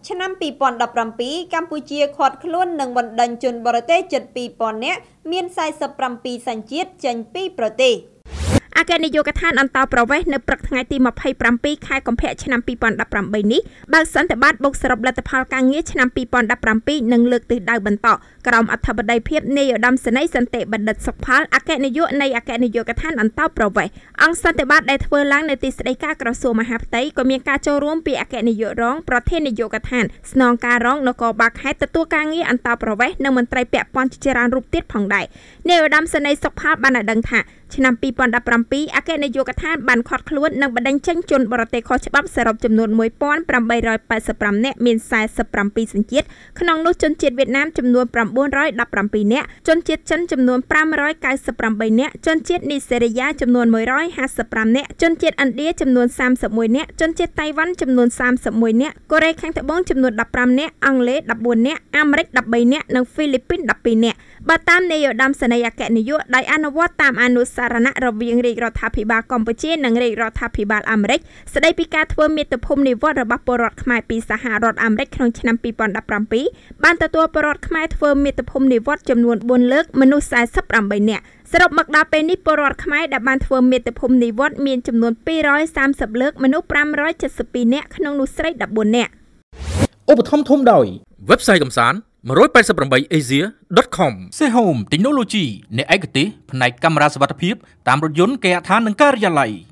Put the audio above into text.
ឆ្នាំ2017កម្ពុជាខាត់ខ្លួននឹងបណ្ដឹងជនបរទេសជិត 2000 នាក់មាន 47 សញ្ជាតិចេញពីប្រទេសអគ្គនាយកដ្ឋានអន្តរប្រវេសន៍នៅព្រឹកថ្ងៃទី 27 ខែកុម្ភៈឆ្នាំ 2018 នេះបើកសន្និបាតបូកសរុបលទ្ធផលការងារឆ្នាំ 2017 និងលើកទិសដៅបន្តក្រោមអធិបតីភាពនាយឧត្តមសេនីយ៍សន្តិបណ្ឌិតសុខផលអគ្គនាយកនៃអគ្គនាយកដ្ឋានអន្តរប្រវេសន៍អង្គសន្និបាតដែលធ្វើឡើងនៅទីស្តីការក្រសួងមហាផ្ទៃក៏មានការចូលរួមពីអគ្គនាយករងប្រធាននាយកដ្ឋានស្នងការរងនគរបាលខេត្តទទួលការងារអន្តរប្រវេសន៍និងមន្ត្រីពាក់ព័ន្ធជាច្រើនរូបទៀតផងដែរនាយឧត្តមសេនីយ៍សុខផលបានឲ្យដឹងថាឆ្នាំ 2017 អគ្គនាយកដ្ឋានបានខាត់ខ្លួននិងបណ្ដឹងចេញជនបរទេសខុសច្បាប់សរុបចំនួន 1885 នាក់មាន 47 សញ្ជាតិក្នុងនោះជនជាតិវៀតណាមចំនួន 917 នាក់ជនជាតិចិនចំនួន 598 នាក់ជនជាតិនីសេរីយ៉ាចំនួន 155 នាក់ជនជាតិឥណ្ឌាចំនួន 31 នាក់ជនជាតិតៃវ៉ាន់ចំនួន 31 នាក់កូរ៉េខាងត្បូងចំនួន 15 នាក់អង់គ្លេស 14 នាក់អាមេរិក 13 នាក់និងហ្វីលីពីន 12 នាក់បើតាមនាយឧត្តមសេនីយ៍អគ្គនាយកដោយអនុវត្តតាមអនុសារណៈរវាងរាជរដ្ឋាភិបាលកម្ពុជានិងរាជរដ្ឋាភិបាលអាមេរិកស្ដីពីការធ្វើមាតុភូមិនិវត្តន៍របស់ពលរដ្ឋខ្មែរពីសហរដ្ឋអាមេរិកក្នុងឆ្នាំ 2017 បានទទួលពលរដ្ឋខ្មែរធ្វើមាតុភូមិនិវត្តន៍ចំនួន 4 លើកមនុស្ស 48 នាក់សរុបមកដល់ពេលនេះពលរដ្ឋខ្មែរដែលបានធ្វើមាតុភូមិនិវត្តន៍មានចំនួន 230 លើកមនុស្ស 572 នាក់ក្នុងនោះស្រី 14 នាក់ឧបត្ថម្ភធំដោយ Website កំសាន្ត 188asia.com Sehome Technology អ្នកឯកទេសផ្នែកកាមេរ៉ាសុវត្ថិភាពតាមរថយន្តគេហដ្ឋាននិងការិយាល័យ